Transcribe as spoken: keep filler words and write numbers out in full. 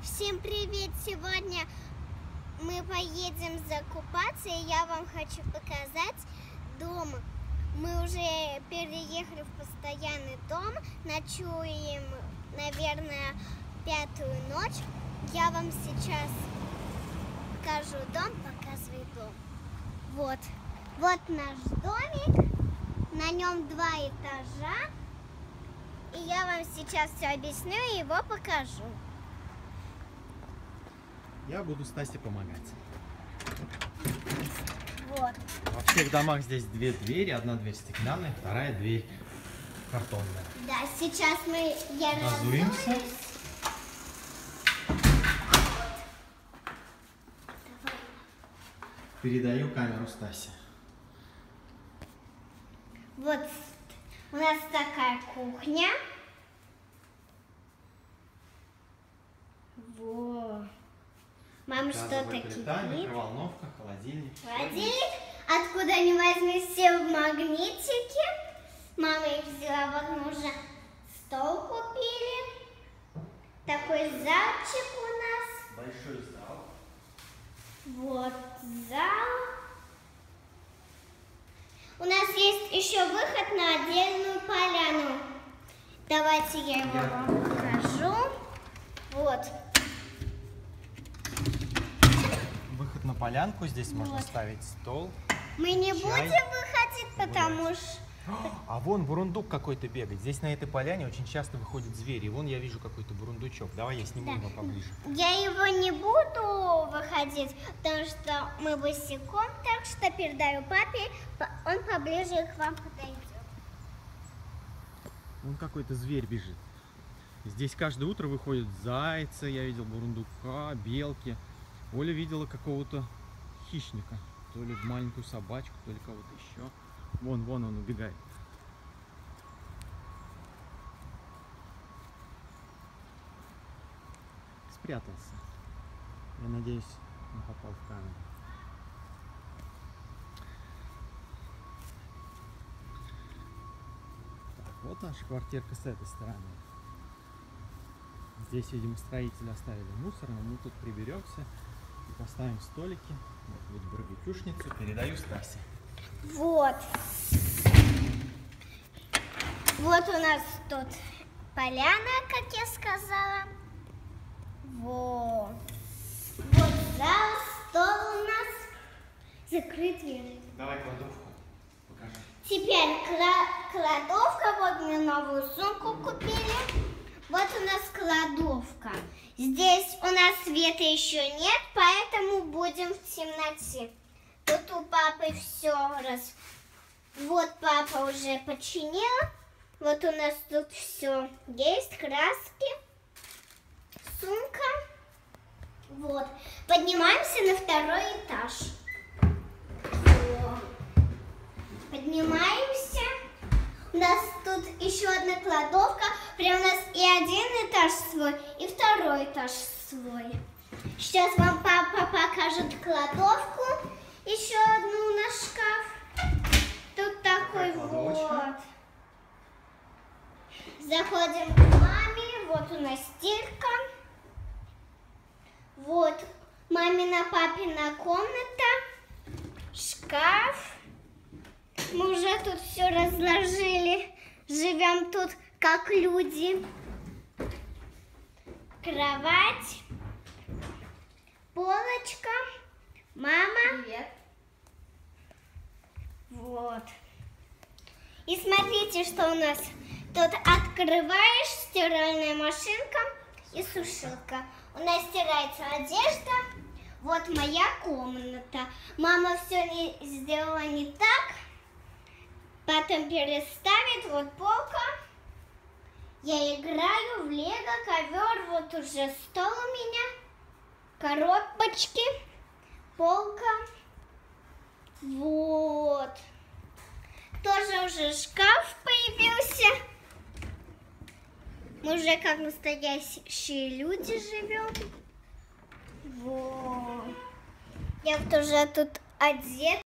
Всем привет! Сегодня мы поедем закупаться, и я вам хочу показать дом. Мы уже переехали в постоянный дом, ночуем, наверное, пятую ночь. Я вам сейчас покажу дом, показываю дом. Вот, вот наш домик, на нем два этажа. И я вам сейчас все объясню и его покажу. Я буду Стасе помогать. Вот. Во всех домах здесь две двери. Одна дверь стеклянная, вторая дверь картонная. Да, сейчас мы... Я разуемся. разуюсь. Передаю камеру Стасе. Вот у нас такая кухня. Во. Мама что-то кипит. Микроволновка, холодильник. Холодильник. Откуда не возьми, все в магнитике. Мама их взяла, вот мы уже стол купили. Такой залчик у нас. Большой зал. Вот зал. У нас есть еще выход на отдельную поляну. Давайте я его Я вам покажу. Вот. Выход на полянку. Здесь Вот. можно ставить стол. Мы не чай, будем выходить, потому что... А вон бурундук какой-то бегает. Здесь на этой поляне очень часто выходят звери. Вон я вижу какой-то бурундучок. Давай я сниму Да. его поближе. Я его не буду выходить, потому что мы босиком, так что передаю папе, он поближе к вам подойдет. Вон какой-то зверь бежит. Здесь каждое утро выходят зайцы, я видел бурундука, белки. Оля видела какого-то хищника. То ли маленькую собачку, то ли кого-то еще. Вон, вон он убегает. Спрятался. Я надеюсь, он попал в камеру. Так, вот наша квартирка с этой стороны. Здесь, видимо, строители оставили мусор, но мы тут приберемся и поставим столики. Вот, вот барбекюшницу. Передаю Стасе. Вот. Вот у нас тут поляна, как я сказала. Вот. Вот зал, стол у нас. Закрыт дверь. Давай кладовку покажи. Теперь кла- кладовка. Вот мы новую сумку купили. Вот у нас кладовка. Здесь у нас света еще нет, поэтому будем в темноте. Тут у папы все раз. Вот папа уже починил. Вот у нас тут все есть. Краски. Сумка. Вот. Поднимаемся на второй этаж. Вот. Поднимаемся. У нас тут еще одна кладовка. Прям у нас и один этаж свой, и второй этаж свой. Сейчас вам папа покажет кладовку. Еще одну на шкаф. Тут такой вот. Заходим к маме. Вот у нас стирка. Вот мамина, папина комната. Шкаф. Мы уже тут все разложили. Живем тут как люди. Кровать. Полочка. Мама. Привет. Вот. И смотрите, что у нас. Тут открываешь, стиральная машинка и сушилка. У нас стирается одежда. Вот моя комната. Мама все не сделала не так. Потом переставит. Вот полка. Я играю в лего, ковер. Вот уже стол у меня. Коробочки. Полка. Вот. Тоже уже шкаф появился. Мы уже как настоящие люди живем. Вот. Я вот уже тут одета.